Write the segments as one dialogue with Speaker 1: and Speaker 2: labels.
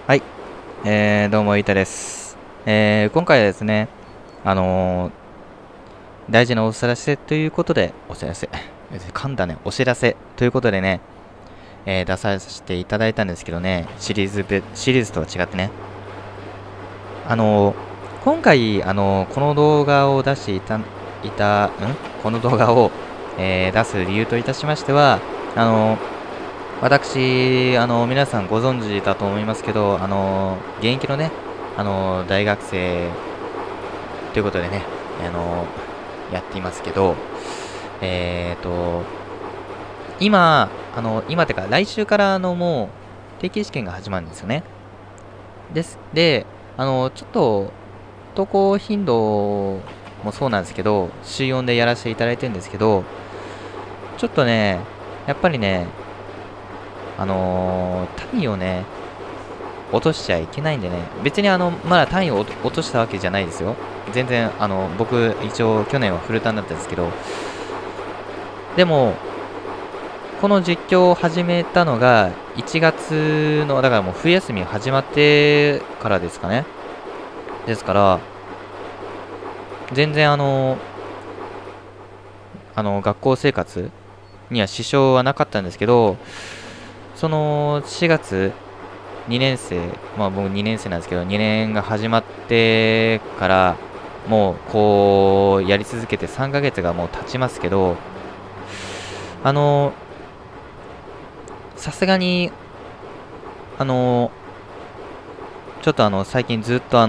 Speaker 1: はい、どうも、いたです。今回はですね、あのー大事なお知らせということで、噛んだね、お知らせということでね、出させていただいたんですけどね、シリーズとは違ってね、あのー今回、この動画を出してこの動画を、出す理由といたしましては、あのー私、皆さんご存知だと思いますけど、現役のね、大学生ということでね、あのやっていますけど、えーと、今てか、来週からもう定期試験が始まるんですよね。で、ちょっと、投稿頻度もそうなんですけど、週4でやらせていただいてるんですけど、ちょっとね、やっぱりね、単位をね、落としちゃいけないんでね、別にまだ単位を落としたわけじゃないですよ。全然、僕、一応去年はフルターンだったんですけど、でも、この実況を始めたのが1月の、だからもう冬休み始まってからですかね。ですから、全然学校生活には支障はなかったんですけど、その4月、2年生、まあ僕2年生なんですけど、2年が始まってから、もうこう、やり続けて3ヶ月がもう経ちますけど、さすがに、ちょっと最近ずっと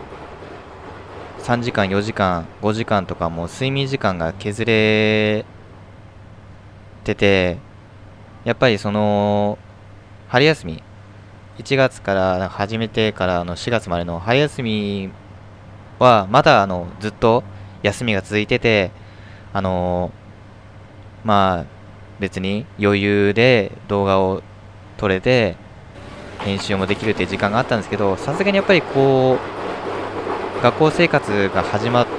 Speaker 1: 3時間、4時間、5時間とかもう睡眠時間が削れてて、やっぱり春休み、1月から始めてから4月までの春休みは、まだずっと休みが続いてて、まあ、別に余裕で動画を撮れて、編集もできるっていう時間があったんですけど、さすがにやっぱり学校生活が始まって、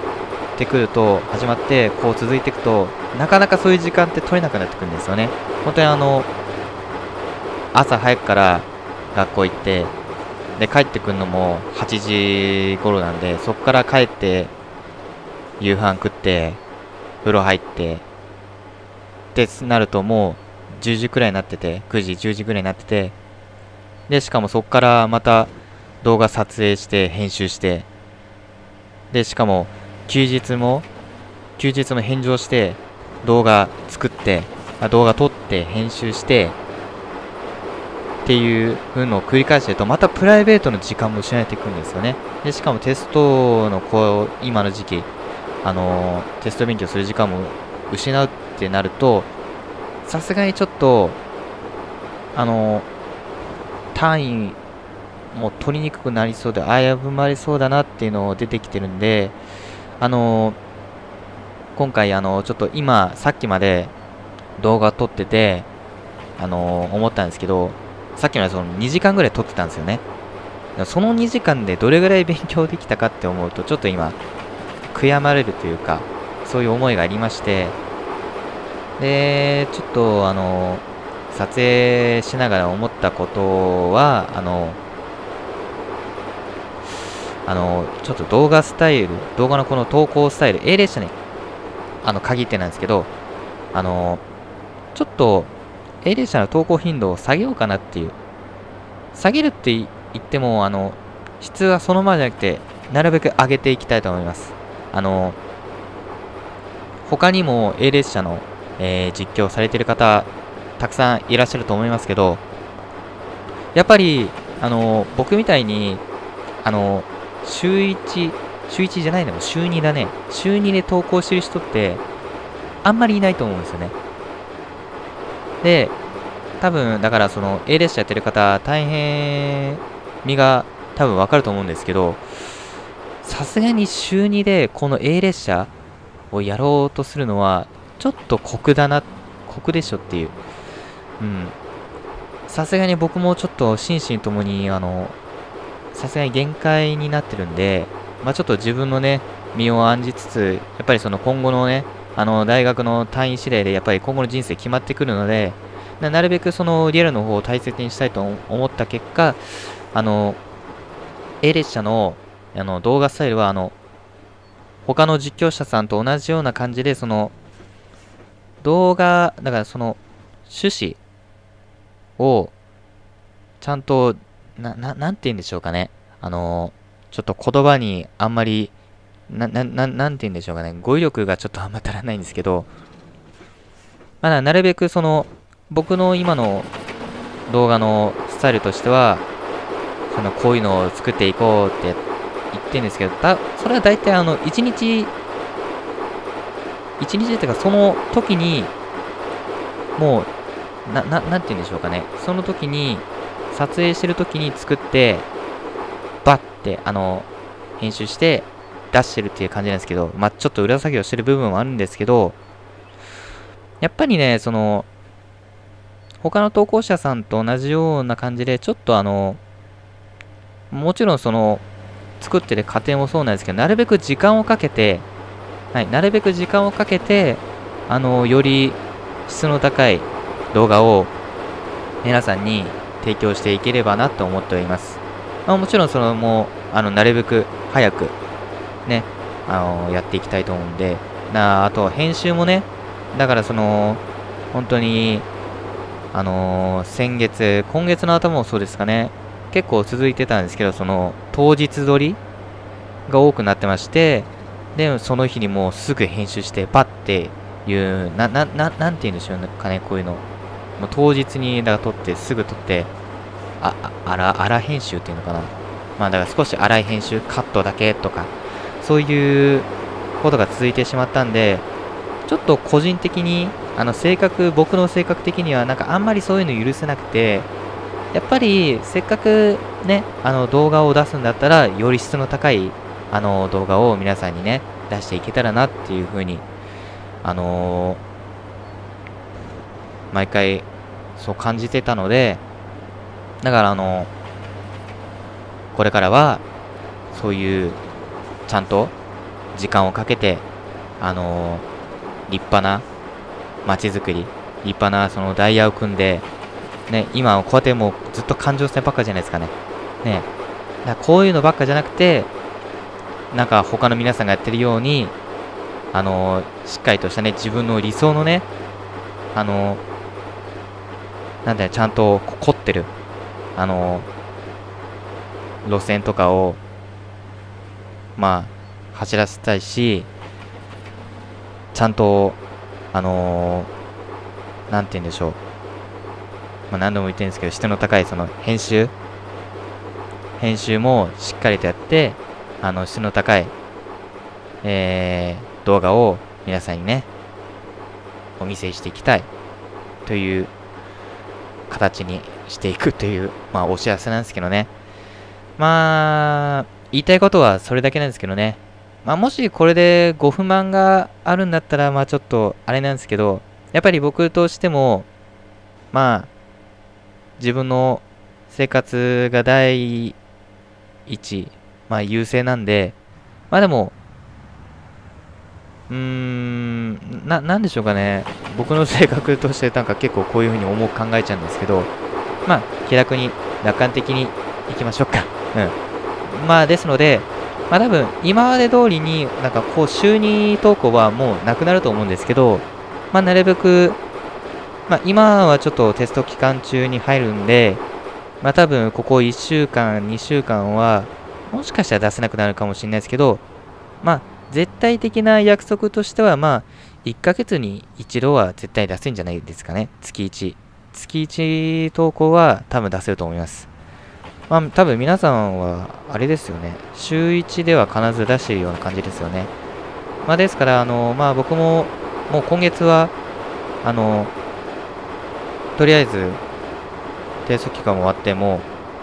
Speaker 1: こう続いていくと、なかなかそういう時間って取れなくなってくるんですよね。本当に朝早くから学校行って、で、帰ってくるのも8時頃なんで、そこから帰って、夕飯食って、風呂入って、ってなるともう10時くらいになってて、9時、10時くらいになってて、で、しかもそこからまた動画撮影して、編集して、で、しかも休日も返上して、動画作って、動画撮って編集して、っていう風のを繰り返してると、またプライベートの時間も失われていくんですよね。で、しかもテストの今の時期、テスト勉強する時間も失うってなると、さすがにちょっと、単位も取りにくくなりそうで、危まりそうだなっていうのを出てきてるんで、今回、ちょっと今、さっきまで動画撮ってて、思ったんですけど、さっきまでその2時間ぐらい撮ってたんですよね。その2時間でどれぐらい勉強できたかって思うと、ちょっと今、悔やまれるというか、そういう思いがありまして、で、ちょっと、撮影しながら思ったことは、ちょっと動画のこの投稿スタイル、A 列車に、限ってなんですけど、ちょっと、A 列車の投稿頻度を下げようかなっていう。下げるって言っても、質はそのままじゃなくて、なるべく上げていきたいと思います。他にも A 列車の、実況されている方、たくさんいらっしゃると思いますけど、やっぱり、僕みたいに、週1じゃないのも週2だね。週2で投稿してる人って、あんまりいないと思うんですよね。で、多分、だからA 列車やってる方、大変身が多分わかると思うんですけど、さすがに週2でこの A 列車をやろうとするのは、ちょっと酷でしょっていう。うん。さすがに僕もちょっと心身ともに、さすがに限界になってるんで、まあちょっと自分のね、身を案じつつ、やっぱり今後のね、大学の単位次第で、やっぱり今後の人生決まってくるので、 なるべくそのリアルの方を大切にしたいと思った結果、A 列車の動画スタイルは他の実況者さんと同じような感じで、その動画、だからその趣旨をちゃんと、なんて言うんでしょうかね。ちょっと言葉にあんまり、なんて言うんでしょうかね。語彙力がちょっとあんま足らないんですけど、まあ、なるべくその、僕の今の動画のスタイルとしては、こういうのを作っていこうって言ってるんですけど、それは大体一日っていうかその時に、もう、なんて言うんでしょうかね。その時に、撮影してる時に作って、バッて、編集して出してるっていう感じなんですけど、まあ、ちょっと裏作業してる部分もあるんですけど、やっぱりね、他の投稿者さんと同じような感じで、ちょっともちろん作ってる過程もそうなんですけど、なるべく時間をかけて、はい、なるべく時間をかけて、より質の高い動画を皆さんに提供していければなと思っております。まあ、もちろんもう、なるべく早く、ね、やっていきたいと思うんで、あと、編集もね、だから本当に、今月の頭もそうですかね、結構続いてたんですけど、当日撮りが多くなってまして、で、その日にもうすぐ編集して、パッていう、なんて言うんでしょうかね、こういうの。もう当日に、だから撮って、すぐ撮って、荒編集っていうのかな。まあ、だから少し荒い編集、カットだけとか、そういうことが続いてしまったんで、ちょっと個人的に、僕の性格的には、なんかあんまりそういうの許せなくて、やっぱり、せっかくね、動画を出すんだったら、より質の高い、動画を皆さんにね、出していけたらなっていうふうに、毎回、そう感じてたので、だからこれからは、そういう、ちゃんと、時間をかけて、立派な街づくり、立派なダイヤを組んで、ね、今こうやってもうずっと環状線ばっかじゃないですかね。ね。だからこういうのばっかじゃなくて、なんか他の皆さんがやってるように、しっかりとしたね、自分の理想のね、なんだよ、ちゃんと凝ってる、路線とかを、まあ、走らせたいし、ちゃんと、なんて言うんでしょう。まあ、何度も言ってるんですけど、質の高い編集もしっかりとやって、質の高い、動画を皆さんにね、お見せしていきたいという形にしていくという、まあ、お知らせなんですけどね。まあ、言いたいことはそれだけなんですけどね。まあ、もしこれでご不満があるんだったら、まあちょっとあれなんですけど、やっぱり僕としても、まあ、自分の生活が第一、まあ優勢なんで、まあでも、なんでしょうかね。僕の性格としてなんか結構こういうふうに重く考えちゃうんですけど、まあ気楽に、楽観的にいきましょうか。うん。まあですので、まあ多分今まで通りになんかこう週2投稿はもうなくなると思うんですけど、まあなるべく、まあ今はちょっとテスト期間中に入るんで、まあ多分ここ1週間、2週間はもしかしたら出せなくなるかもしれないですけど、まあ絶対的な約束としてはまあ1ヶ月に一度は絶対出せるんじゃないですかね。月1。月1投稿は多分出せると思います。まあ多分皆さんはあれですよね。週1では必ず出しているような感じですよね。まあですからまあ僕ももう今月はとりあえず提出期間も終わっても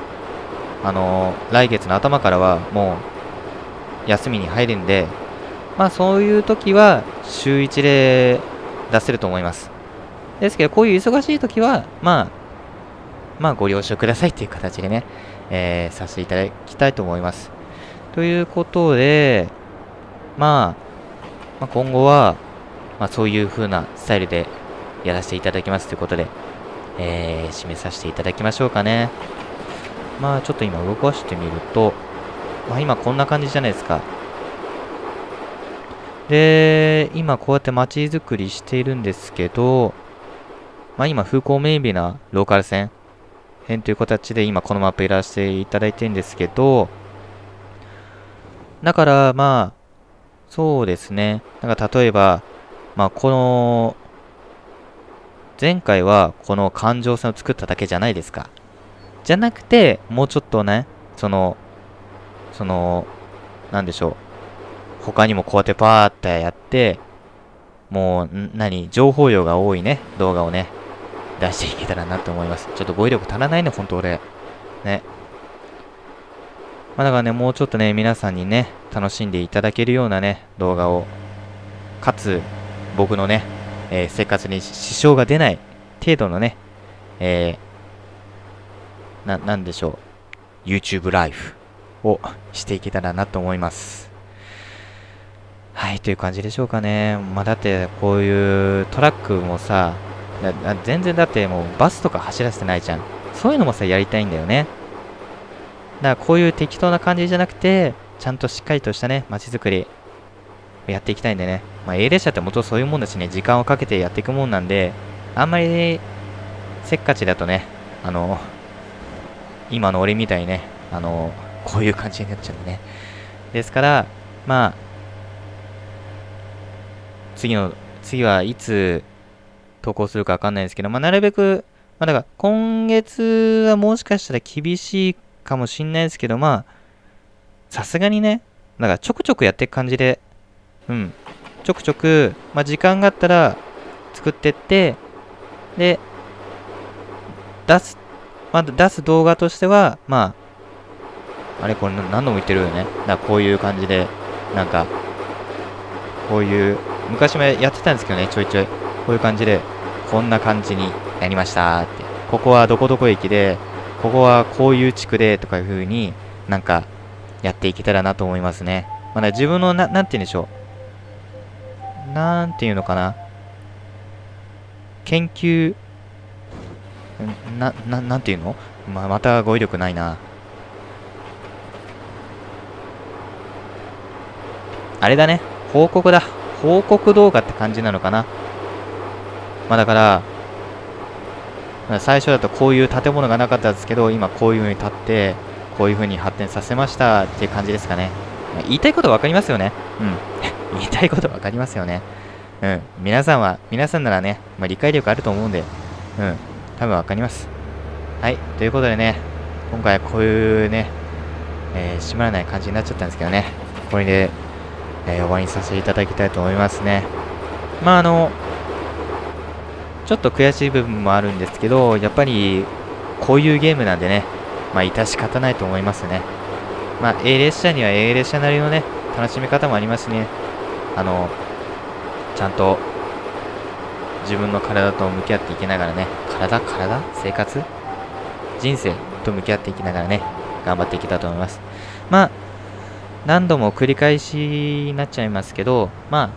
Speaker 1: 来月の頭からはもう休みに入るんで、まあそういう時は週1で出せると思います。ですけどこういう忙しい時はまあご了承くださいっていう形でね、させていただきたいと思います。ということで、まあ今後は、まあ、そういう風なスタイルでやらせていただきますということで、 締めさせていただきましょうかね。まあちょっと今動かしてみると、まあ今こんな感じじゃないですか。で、今こうやって街づくりしているんですけど、まあ今風光明媚なローカル線編という形で今このマップやらせていただいてるんですけど、だからまあ、そうですね。なんか例えば、まあこの、前回はこの環状線を作っただけじゃないですか。じゃなくて、もうちょっとね、なんでしょう。他にもこうやってパーってやって、もう、情報量が多いね、動画をね、出していけたらなと思います。ちょっと語彙力足らないね、ほんと俺。ね。まあだからね、もうちょっとね、皆さんにね、楽しんでいただけるようなね、動画を、かつ、僕のね、生活に支障が出ない程度のね、なんでしょう、YouTube ライフをしていけたらなと思います。はい、という感じでしょうかね。まあだって、こういうトラックもさ、全然だってもうバスとか走らせてないじゃん。そういうのもさ、やりたいんだよね。だからこういう適当な感じじゃなくて、ちゃんとしっかりとしたね、街づくり、やっていきたいんでね。まあ A 列車って元そういうもんだしね、時間をかけてやっていくもんなんで、あんまり、せっかちだとね、今の俺みたいにね、こういう感じになっちゃうんでね。ですから、まあ、次はいつ投稿するかわかんないですけど、まあ、なるべく、まあ、だから、今月はもしかしたら厳しいかもしんないですけど、まあ、さすがにね、だからちょくちょくやっていく感じで、ちょくちょく、まあ、時間があったら作ってって、で、出す動画としては、まあ、あれこれ何度も言ってるよね。だからこういう感じで、なんか、こういう、昔もやってたんですけどね、ちょいちょい。こういう感じで、こんな感じになりましたって。ここはどこどこ駅で、ここはこういう地区で、とかいう風になんか、やっていけたらなと思いますね。まだ自分のなんて言うんでしょう。なんていうのかな。研究、なんていうの、また語彙力ないな。あれだね。報告だ。報告動画って感じなのかな。まあだから、最初だとこういう建物がなかったんですけど、今こういう風に建って、こういう風に発展させましたっていう感じですかね。言いたいこと分かりますよね。言いたいこと分かりますよね。皆さんならね、理解力あると思うんで、多分分かります。はい、ということでね、今回こういうね、閉まらない感じになっちゃったんですけどね、これで、終わりにさせていただきたいと思いますね。まあちょっと悔しい部分もあるんですけど、やっぱりこういうゲームなんでね、致し方ないと思いますね。A 列車には A 列車なりのね、楽しみ方もありますね。ちゃんと自分の体と向き合っていきながらね、生活人生と向き合っていきながらね、頑張っていけたと思います。何度も繰り返しになっちゃいますけど、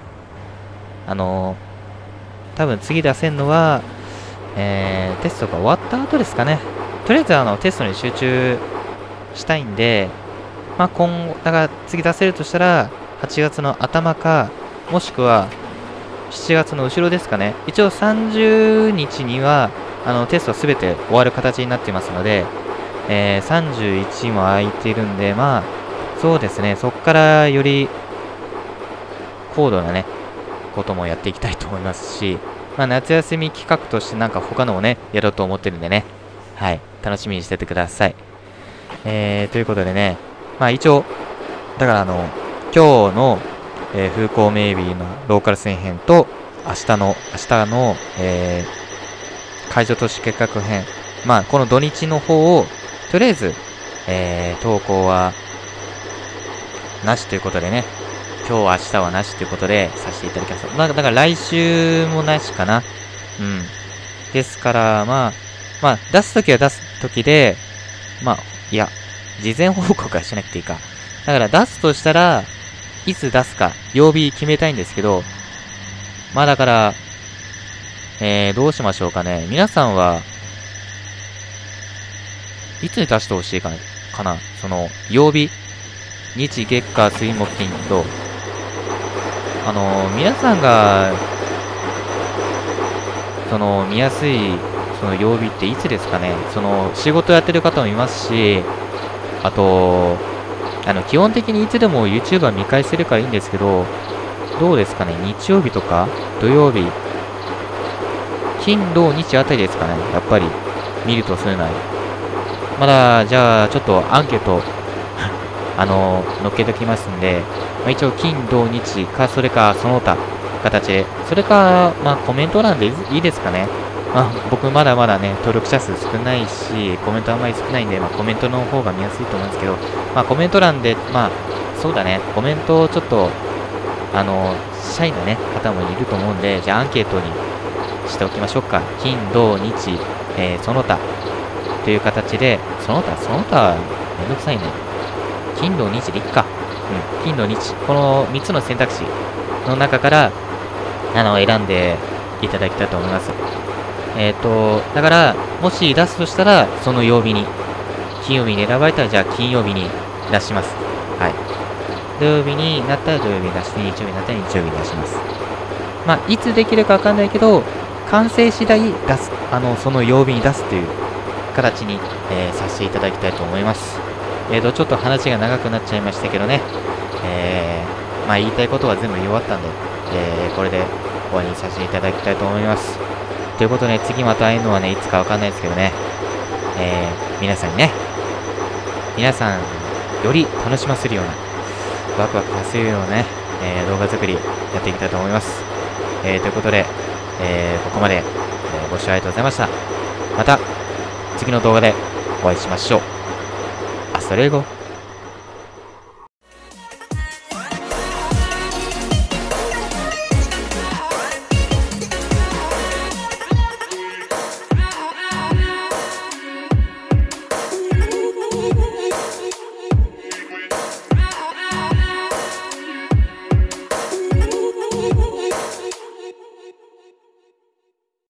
Speaker 1: 多分次出せるのは、テストが終わった後ですかね。とりあえずテストに集中したいんで、だから次出せるとしたら、8月の頭か、もしくは7月の後ろですかね。一応30日には、テストすべて終わる形になっていますので、31も空いているんで、そうですね、そこからより高度なね、こともやっていきたいと思いますし、夏休み企画としてなんか他のもね、やろうと思ってるんでね、はい、楽しみにしててください。ということでね、一応、だから今日の、風光明媚なローカル線編と、明日の、海上都市計画編、この土日の方を、とりあえず、投稿は、なしということでね、今日明日はなしということでさせていただきます。だから来週もなしかな。ですから、出すときは出すときで、いや、事前報告はしなくていいか。だから出すとしたら、いつ出すか、曜日決めたいんですけど、だから、どうしましょうかね。皆さんは、 いつ出してほしいかな。その、曜日、日、月、火、水、木、金と、皆さんが、その、見やすい、その曜日っていつですかね。その、仕事やってる方もいますし、あと、基本的にいつでも YouTuber 見返せるからいいんですけど、どうですかね。日曜日とか、土曜日、金、土、日あたりですかね。やっぱり、見るとするなり。まだ、じゃあ、ちょっとアンケート、載っけときますんで、一応、金、土、日か、それか、その他、形で、それか、コメント欄でいいですかね。僕まだまだね、登録者数少ないし、コメントあんまり少ないんで、コメントの方が見やすいと思うんですけど、コメント欄で、そうだね、コメントをちょっと、シャイなね、方もいると思うんで、じゃあアンケートにしておきましょうか。金、土、日、その他という形で、その他めんどくさいね。金、土、日でいっか。金、土、日。この3つの選択肢の中から、選んでいただきたいと思います。だから、もし出すとしたら、その曜日に、金曜日に選ばれたら、じゃあ金曜日に出します。はい。土曜日になったら土曜日に出して、日曜日になったら日曜日に出します。いつできるかわかんないけど、完成次第出す、その曜日に出すという形に、させていただきたいと思います。ちょっと話が長くなっちゃいましたけどね、言いたいことは全部言い終わったんで、これで終わりにさせていただきたいと思います。ということで、次また会えるのはね、いつかわかんないですけどね、皆さんにね、皆さんより楽しませるような、ワクワクさせるようなね、動画作りやっていきたいと思います。ということで、ここまで、ご視聴ありがとうございました。また次の動画でお会いしましょう。アスタレゴ。